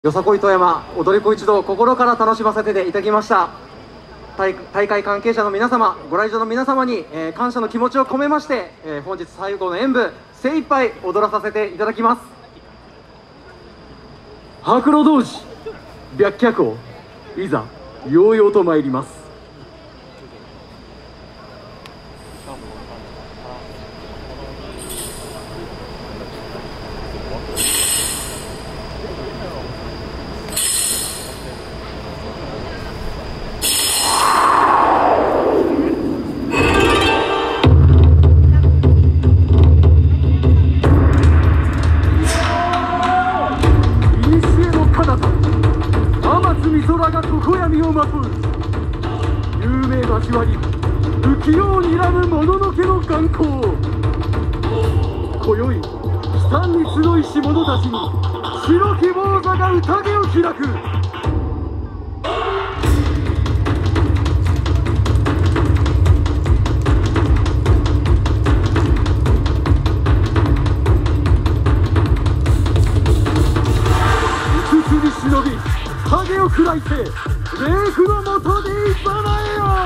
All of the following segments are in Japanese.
よさこい富山踊り子一同、心から楽しませていただきました。大会関係者の皆様、ご来場の皆様に、感謝の気持ちを込めまして、本日最後の演舞精一杯踊らさせていただきます。白露童子白脚王、いざ揚々と参ります。美空が常闇をまとう有名橋割り浮世を睨むもののけの眼光。今宵悲惨に集いし者たちに白き坊座が宴を開く。五つに忍び影を喰らいて霊符のもとでいばなえよ。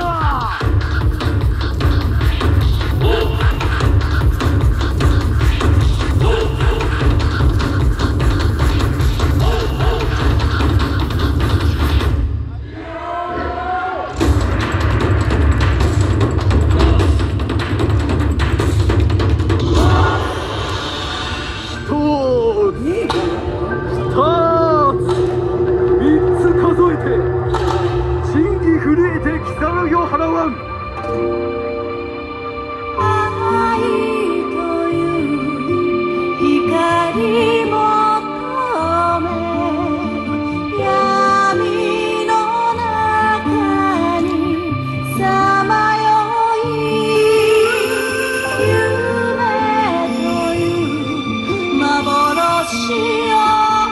真偽震えてきさらぎを払わん。 愛という光求め闇の中にさまよい、夢という幻を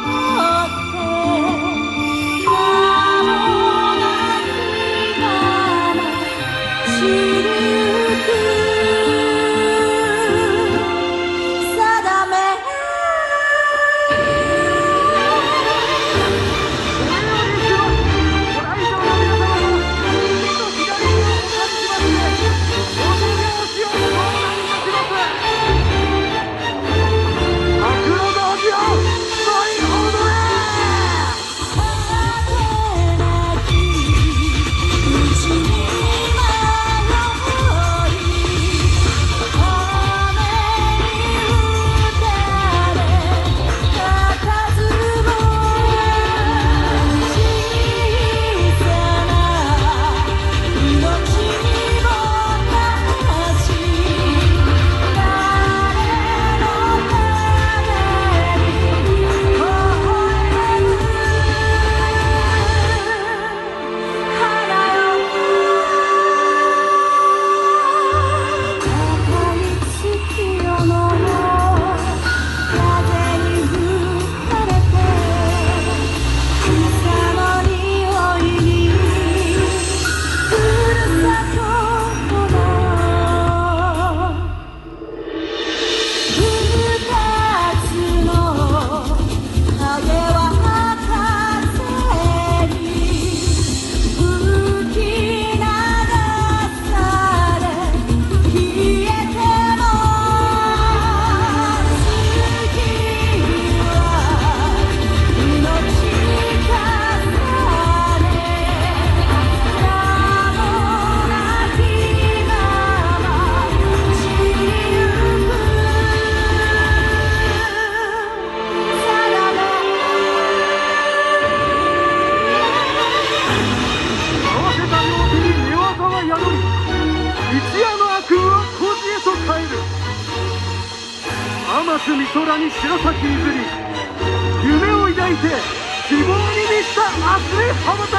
天津美空に白崎譲り、夢を抱いて希望に満ちた明日へ羽ばた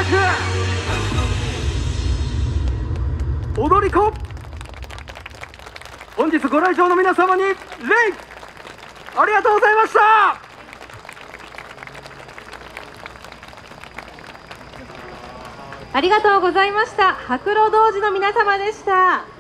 く踊り子。本日ご来場の皆様に礼、ありがとうございました。 ありがとうございました。白露童子の皆様でした。